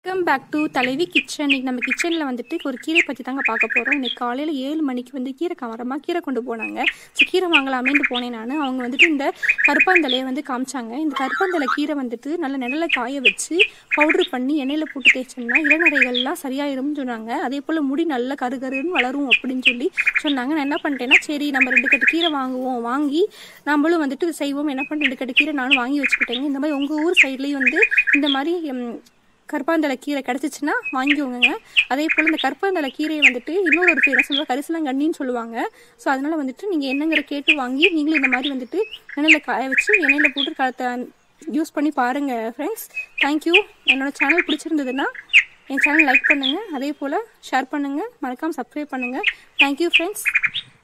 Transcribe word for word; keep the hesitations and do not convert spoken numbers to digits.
Welcome back to Thalaivi kitchen. இன்னைக்கு நம்ம கிச்சனில் வந்துட்டு ஒரு கீரை பற்றி தாங்க பார்க்க போகிறோம். இன்னைக்கு காலையில் ஏழு மணிக்கு வந்து கீரை காமரமாக கீரை கொண்டு போனாங்க. ஸோ கீரை வாங்கலாமேன்னு போனேன் நான். அவங்க வந்துட்டு இந்த கருப்பாந்தலையை வந்து காமிச்சாங்க. இந்த கருப்பாந்தலை கீரை வந்துட்டு நல்ல நிழலை காய வச்சு பவுட்ரு பண்ணி எண்ணெயில் போட்டு தேய்ச்சோம்னா இளநரைகள்லாம் சரியாயிரும்னு சொன்னாங்க. அதே போல் முடி நல்ல கருகருன்னு வளரும் அப்படின்னு சொல்லி சொன்னாங்க. நான் என்ன பண்ணிட்டேன்னா, சரி நம்ம ரெண்டு கட்டு கீரை வாங்குவோம், வாங்கி நம்மளும் வந்துட்டு செய்வோம். என்ன பண்ண ரெண்டு கட்டு கீரை நானும் வாங்கி வச்சுக்கிட்டேங்க. இந்த மாதிரி உங்கள் ஊர் சைட்லேயும் வந்து இந்த மாதிரி கருப்பாந்தலை கீரை கிடச்சிச்சின்னா வாங்கிக்கோங்க. அதே போல் இந்த கருப்பாந்தலை கீரையை வந்துட்டு இன்னொரு ஒரு பேரை சொல்லுவாங்க, கரிசலாங்கண்ணின்னு சொல்லுவாங்க. ஸோ அதனால் வந்துட்டு நீங்கள் என்னங்கிற கேட்டு வாங்கி நீங்களும் இந்த மாதிரி வந்துட்டு எண்ணெயில் காய வச்சு எண்ணெயில் போட்டு கலத்தை யூஸ் பண்ணி பாருங்கள் ஃப்ரெண்ட்ஸ். தேங்க்யூ. என்னோடய சேனல் பிடிச்சிருந்ததுன்னா என் சேனல் லைக் பண்ணுங்கள், அதே போல் ஷேர் பண்ணுங்கள், மறக்காமல் சப்ஸ்கிரைப் பண்ணுங்கள். Thank you friends.